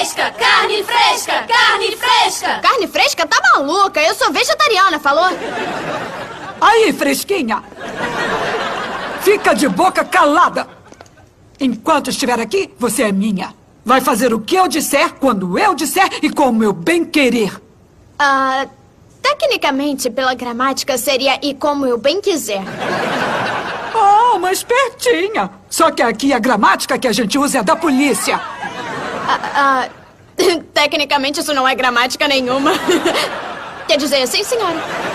fresca! Carne fresca! Carne fresca! Carne fresca? Tá maluca? Eu sou vegetariana, falou? Aí, fresquinha! Fica de boca calada! Enquanto estiver aqui, você é minha. Vai fazer o que eu disser, quando eu disser e como eu bem querer. Tecnicamente, pela gramática, seria e como eu bem quiser. Oh, uma espertinha. Só que aqui a gramática que a gente usa é da polícia. Tecnicamente, isso não é gramática nenhuma. Quer dizer, sim, senhora.